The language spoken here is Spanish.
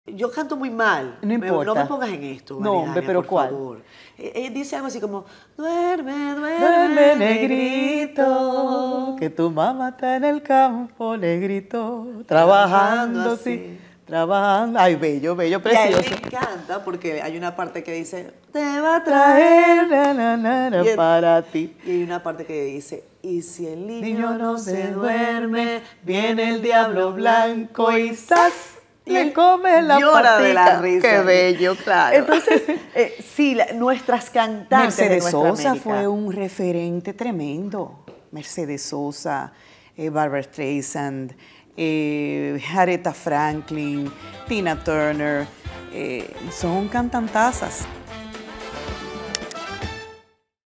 Yo canto muy mal. No importa. No me pongas en esto, No, María hombre, Jania, pero por ¿cuál? favor. Dice algo así como, duerme, Duerme, duerme, negrito, que tu mamá está en el campo, negrito, trabajando, sí, así. trabajando. Ay, bello, bello, Y a él precioso. le encanta porque hay una parte que dice, te va a Traer traer. Y para ti. y hay una parte que dice, y si el niño Niño no se duerme, viene el diablo blanco y ¡zas! Le come la llora de la patica. risa. Qué bello, claro. Entonces, sí, nuestras cantantes de Mercedes nuestra Sosa América. fue un referente tremendo. Mercedes Sosa, Barbra Streisand, Aretha Franklin, Tina Turner, son cantantazas.